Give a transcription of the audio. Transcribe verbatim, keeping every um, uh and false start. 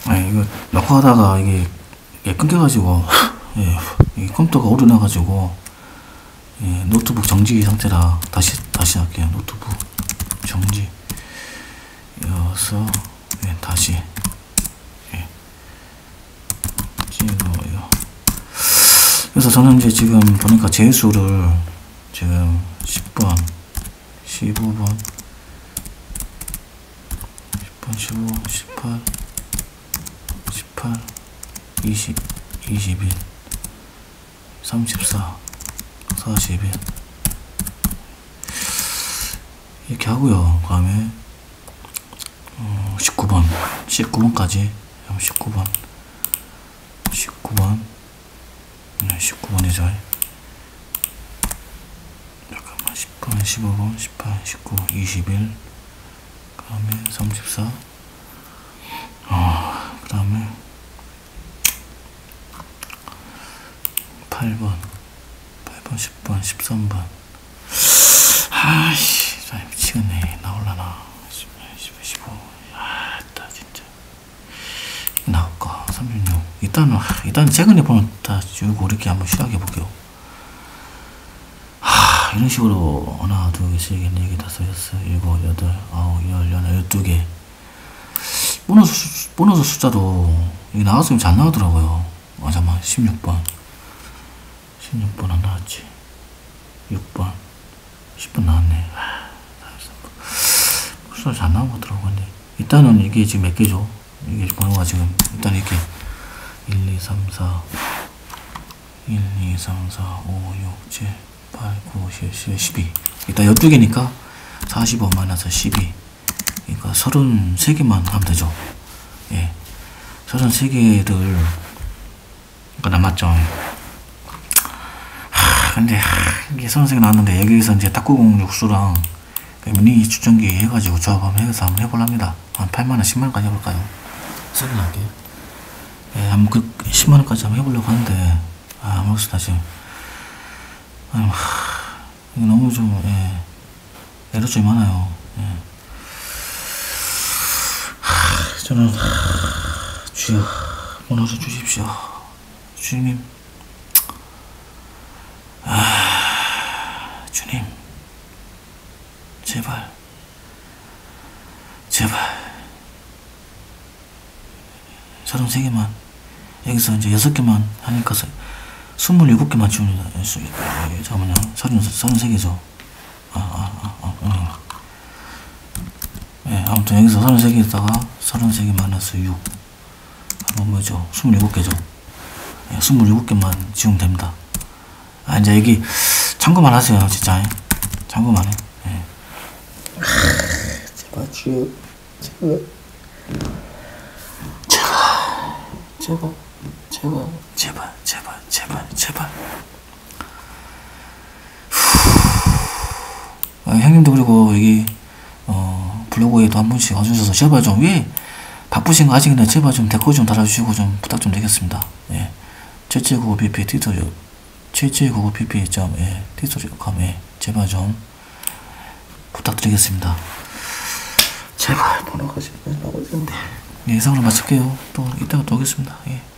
아니, 이거 녹화하다가 이게, 이게 끊겨가지고, 예, 이 컴퓨터가 오류나가지고, 예, 노트북 정지 상태라 다시, 다시 할게요. 노트북 정지. 이어서, 예, 다시. 예, 찍어요. 그래서 저는 이제 지금 보니까 제수를 지금 십 번, 십오 번, 십 번, 십오, 십팔, 십팔, 이십, 이십일, 삼십사, 사십일 이렇게 하고요. 그 다음에 어, 십구 번, 십구 번까지 십구 번, 십구 번, 네, 십구 번이죠. 잠깐만, 십 번, 십오 번, 십팔, 십구, 이십일, 그 다음에 삼십사, 어, 그 다음에 팔 번, 팔 번, 십 번, 십삼 번. 아이씨, 미치겠네. 나올라나. 십오, 아, 나 진짜. 나올까? 삼십육. 일단은, 일단 최근에 보면 다 지우고 이렇게 한번 시작해 볼게요. 하, 이런 식으로, 하나, 둘 개, 세 개, 네 개, 다섯, 여섯, 일곱, 여덟, 아홉, 열, 열하나, 열두 개. 보너스, 보너스 숫자도, 이게 나왔으면 잘 나오더라고요. 아, 잠깐만, 십육 번. 십육 번 안 나왔지. 육 번. 십 번 나왔네. 숫자 잘 나온 것 같더라고. 근데 일단은 이게 지금 몇 개죠? 이게 번호가 지금 일단 이렇게 일, 이, 삼, 사, 일, 이, 삼, 사, 오, 육, 칠, 팔, 구, 십, 십일, 십이. 일단 열두 개니까 사십오 마이너스 십이. 그러니까 서른세 개만 하면 되죠. 예. 서른세 개를 그러니까 남았죠. 하, 근데 하, 이게 서른세 개 나왔는데 여기서 이제 탁구공 육수랑 미니 추천기 해가지고 조합 한번 해서 한번 해볼랍니다. 한 팔만 원, 십만 원까지 해볼까요? 세분하게. 예, 한번 그 십만 원까지 한번 해보려고 하는데, 아, 모르겠다, 지금. 아, 하, 이거 너무 좀, 예, 에러점이 많아요. 예. 하, 저는, 하, 주여, 오늘도 주십시오. 주님. 아, 주님. 제발, 제발. 서른세 개만. 여기서 이제 여섯 개만 하니까 스물일곱 개만 주는, 잠깐만요. 서른, 서른세 개죠. 아, 아, 아, 아. 예, 아무튼 여기서 서른세 개에다가 서른세 개 마이너스 육. 뭐, 뭐죠? 스물일곱 개죠. 예, 스물일곱 개만 지우면 됩니다. 아, 이제 여기 참고만 하세요, 진짜. 참고만 해. 예. 제발 주여, 제발, 제발, 제발, 제발, 제발, 제발, 제발. 아, 형님도 그리고 여기 어, 블로그에도 한 번씩 와주셔서 제발 좀, 왜 바쁘신 거 아직이나 제발 좀 댓글 좀 달아주시고 좀 부탁 좀 드리겠습니다. 예, 칠칠구구 비피 튜토리얼, 칠칠구구 비피 점 예 튜토리얼 컴 예, 제발 좀 부탁드리겠습니다. 제발 번호가 지금 나오는데. 예, 이상으로 마칠게요. 또 이따가 또 오겠습니다. 예.